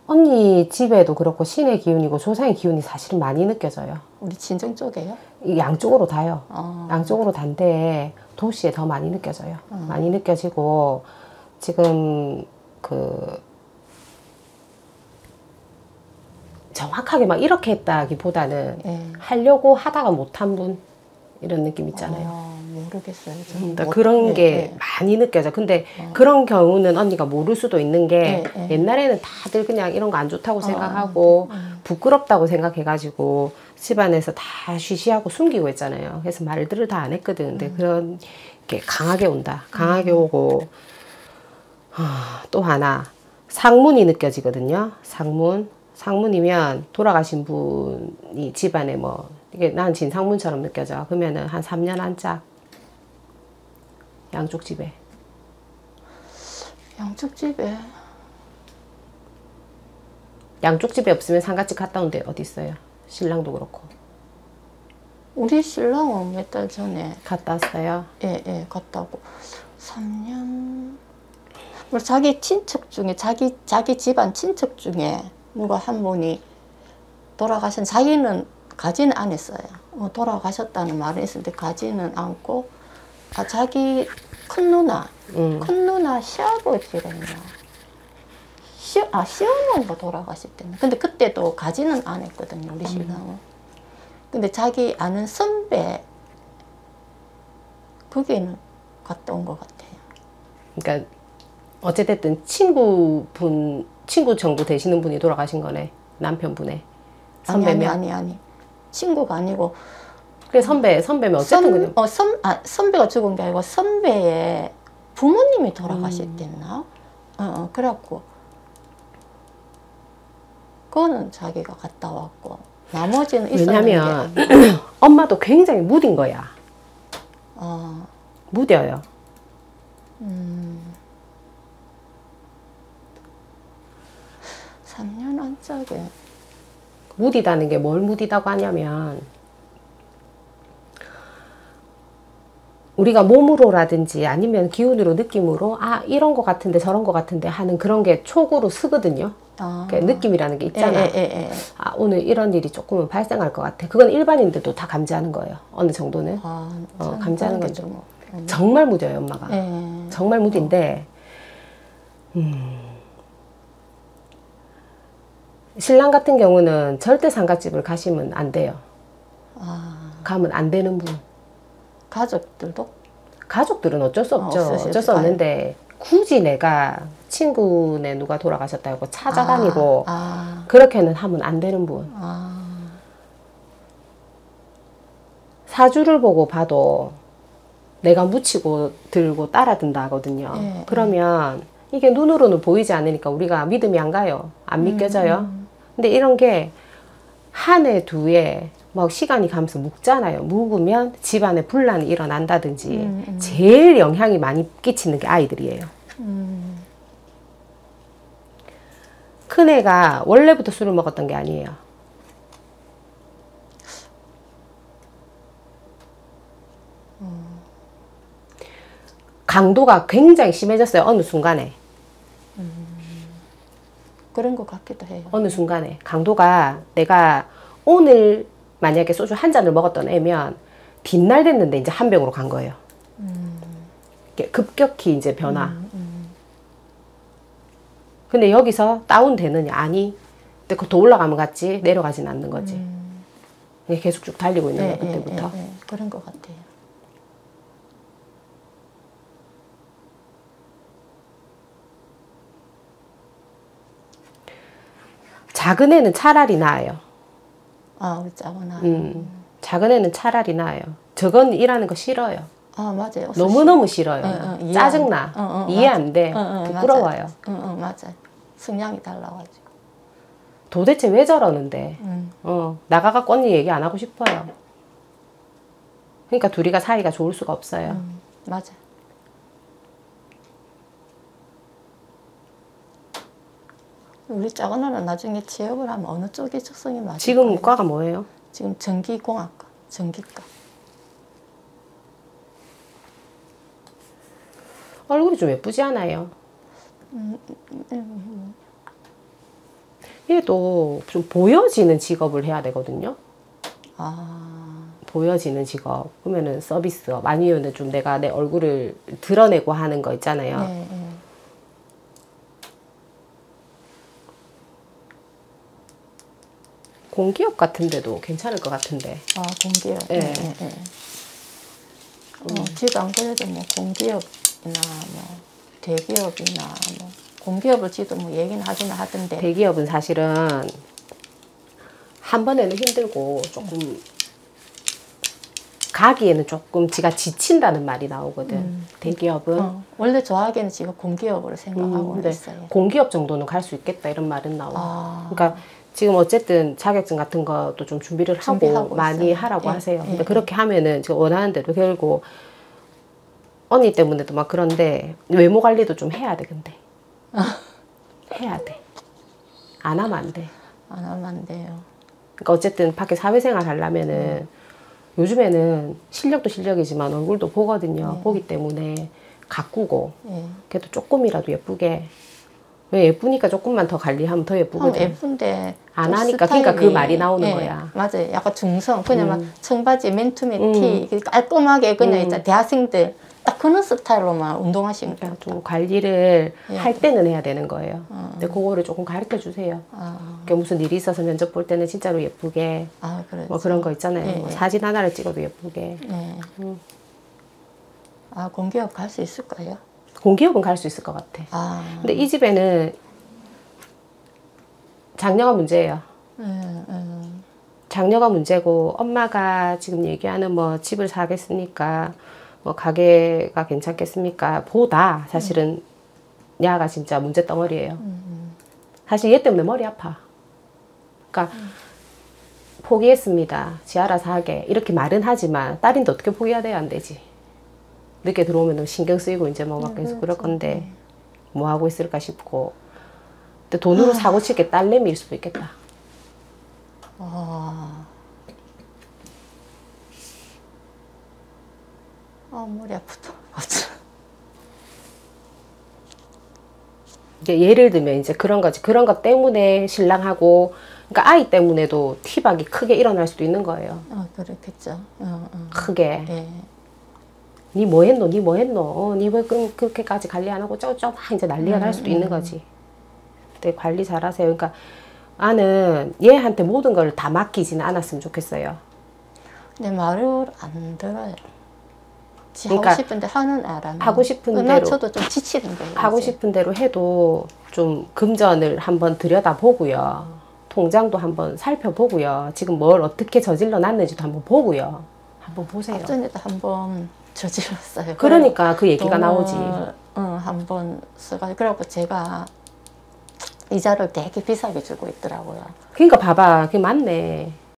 언니 집에도 그렇고 신의 기운이고 조상의 기운이 사실은 많이 느껴져요. 우리 친정 쪽에요? 양쪽으로 다요. 양쪽으로 단데 도시에 더 많이 느껴져요. 많이 느껴지고 지금 정확하게 막 이렇게 했다기보다는 하려고 하다가 못한 분 이런 느낌 있잖아요. 모르겠어요. 그런 게 많이 느껴져. 근데 그런 경우는 언니가 모를 수도 있는 게 옛날에는 다들 그냥 이런 거 안 좋다고 생각하고 부끄럽다고 생각해가지고 집안에서 다 쉬쉬하고 숨기고 했잖아요. 그래서 말들을 다 안 했거든. 근데 그런 게 강하게 온다. 강하게 오고 또 하나 상문이 느껴지거든요. 상문이면 돌아가신 분이 집안에 뭐 이게 난 진상문처럼 느껴져. 그러면은 한 3년 한짝 양쪽 집에. 양쪽 집에. 양쪽 집에 없으면 상가집 갔다 온 데 어디 있어요? 신랑도 그렇고. 우리 신랑은 몇 달 전에 갔다 왔어요? 예, 갔다 오고 3년. 자기 친척 중에 자기 집안 친척 중에 누가 한 분이 돌아가신 자기는 가지는 않았어요. 돌아가셨다는 말을 했는데 가지는 않고 자기 큰 누나 시아버지랬나 시어머니가 돌아가실 때는 근데 그때도 가지는 않았거든요 우리 신랑은. 근데 자기 아는 선배 거기는 갔다 온 것 같아요. 그러니까 어찌됐든 친구 정도 되시는 분이 돌아가신 거네. 남편분의 선배면. 아니 친구가 아니고 그래 선배면 어쨌든 선배가 죽은 게 아니고 선배의 부모님이 돌아가실 때였나? 그래갖고 그거는 자기가 갔다 왔고 나머지는 있었는데 왜냐면 엄마도 굉장히 무딘 거야. 무뎌요. 3년 안짝에 무디다는 게 뭘 무디다고 하냐면 우리가 몸으로라든지 아니면 기운으로 느낌으로 이런 거 같은데 저런 거 같은데 하는 그런 게 촉으로 쓰거든요. 그러니까 느낌이라는 게 있잖아. 오늘 이런 일이 조금은 발생할 것 같아. 그건 일반인들도 다 감지하는 거예요. 어느 정도는. 감지하는 건데 정말 무뎌요 엄마가. 정말 무딘데 신랑 같은 경우는 절대 상갓집을 가시면 안 돼요. 가면 안 되는 분. 가족들은 어쩔 수 없죠. 어쩔 수 없는데 굳이 내가 친구네 누가 돌아가셨다고 찾아다니고 그렇게는 하면 안 되는 분. 사주를 보고 봐도 내가 묻히고 들고 따라든다 하거든요. 그러면 이게 눈으로는 보이지 않으니까 우리가 믿음이 안 가요. 안 믿겨져요. 근데 이런 게 한 해, 두 해 막 시간이 가면서 묵잖아요. 묵으면 집안에 분란이 일어난다든지 제일 영향이 많이 끼치는 게 아이들이에요. 큰애가 원래부터 술을 먹었던 게 아니에요. 강도가 굉장히 심해졌어요. 어느 순간에. 그런 것 같기도 해요. 어느 순간에 강도가 내가 오늘 만약에 소주 한 잔을 먹었던 애면 뒷날 됐는데 이제 한 병으로 간 거예요. 급격히 이제 변화. 근데 여기서 다운되느냐? 아니. 근데 더 올라가면 갔지 내려가진 않는 거지. 계속 쭉 달리고 있는 거야 그때부터. 그런 것 같아요. 작은 애는 차라리 나아요. 우리 작은 아. 작은 애는 차라리 나아요. 저건 일하는 거 싫어요. 맞아요. 너무너무 싫어요. 짜증나. 이해 안 돼. 부끄러워요. 맞아요. 성향이 달라가지고. 도대체 왜 저러는데. 나가갖고 언니 얘기 안 하고 싶어요. 그러니까 둘이가 사이가 좋을 수가 없어요. 맞아. 우리 작은 아는 나중에 취업을 하면 어느 쪽에 적성이 맞을까요? 지금 과가 뭐예요? 지금 전기공학과, 전기과. 얼굴이 좀 예쁘지 않아요? 얘도 좀 보여지는 직업을 해야 되거든요. 아, 보여지는 직업. 그러면은 서비스업. 아니면 좀 내가 내 얼굴을 드러내고 하는 거 있잖아요. 네, 네. 공기업 같은 데도 괜찮을 것 같은데. 아, 공기업. 네. 네, 네, 네. 지도 안 그래도 뭐 공기업이나 뭐 대기업이나 뭐 공기업을 지도 뭐 얘기는 하기는 하던데. 대기업은 사실은 한 번에는 힘들고 조금 가기에는 조금 지가 지친다는 말이 나오거든. 대기업은. 원래 저하기는 지금 공기업으로 생각하고 있어요. 공기업 정도는 갈 수 있겠다 이런 말은 나와. 아. 그러니까 지금 어쨌든 자격증 같은 것도 좀 준비를 하고 많이 있어요. 하라고 예, 하세요. 예, 근데 그렇게 하면은 지금 원하는 대로 결국 언니 때문에도 막 그런데 외모 관리도 좀 해야 돼. 근데 해야 돼. 안 하면 안 돼. 안 하면 안 돼요. 그러니까 어쨌든 밖에 사회생활 하려면은 요즘에는 실력도 실력이지만 얼굴도 보거든요. 보기 때문에 가꾸고 그래도 조금이라도 예쁘게. 왜 예쁘니까 조금만 더 관리하면 더 예쁘거든. 예쁜데 안 하니까 그러니까 그 말이 나오는 거야. 맞아요. 약간 중성. 그냥 막 청바지, 맨투맨 티 깔끔하게 그냥 있잖아. 대학생들 딱 그런 스타일로만 운동하시면 그러니까 좀 관리를 할 때는 해야 되는 거예요. 근데 그거를 조금 가르쳐 주세요. 그러니까 무슨 일이 있어서 면접 볼 때는 진짜로 예쁘게 뭐 그런 거 있잖아요. 뭐 사진 하나를 찍어도 예쁘게. 아, 공기업 갈 수 있을까요? 공기업은 갈 수 있을 것 같아. 근데 이 집에는 장녀가 문제예요. 장녀가 문제고 엄마가 지금 얘기하는 뭐 집을 사겠습니까? 뭐 가게가 괜찮겠습니까? 보다 사실은 야가 진짜 문제 덩어리예요. 사실 얘 때문에 머리 아파. 그러니까 포기했습니다. 지 알아서 하게 이렇게 말은 하지만 딸인데 어떻게 포기해야 돼요? 안 되지. 늦게 들어오면 신경 쓰이고 이제 뭐 막 계속 그럴 건데 뭐 하고 있을까 싶고. 근데 돈으로 사고 칠 게 딸내미일 수도 있겠다. 머리 아프다. 이제 예를 들면 이제 그런 거지. 그런 것 때문에 신랑하고 그러니까 아이 때문에도 티박이 크게 일어날 수도 있는 거예요. 그렇겠죠. 크게. 니 뭐 했노? 니 뭐 했노? 니 왜 그렇게까지 관리 안 하고 쩌쩌 막 이제 난리가 날 수도 있는 거지. 근데 관리 잘하세요. 그러니까 나는 얘한테 모든 걸 다 맡기지는 않았으면 좋겠어요. 근데 말을 안 들어요. 그러니까 하고 싶은데 하는 애라면 하고 싶은 대로 저도 좀 지치는 거예요. 하고 싶은 대로 해도 좀 금전을 한번 들여다보고요. 통장도 한번 살펴보고요. 지금 뭘 어떻게 저질러 놨는지도 한번 보고요. 한번 보세요. 앞전에도 한번 저질렀어요. 그러니까 그 얘기가 나오지. 한번 써가지고 그래갖고 제가 이자를 되게 비싸게 주고 있더라고요. 그러니까 봐봐. 그게 맞네.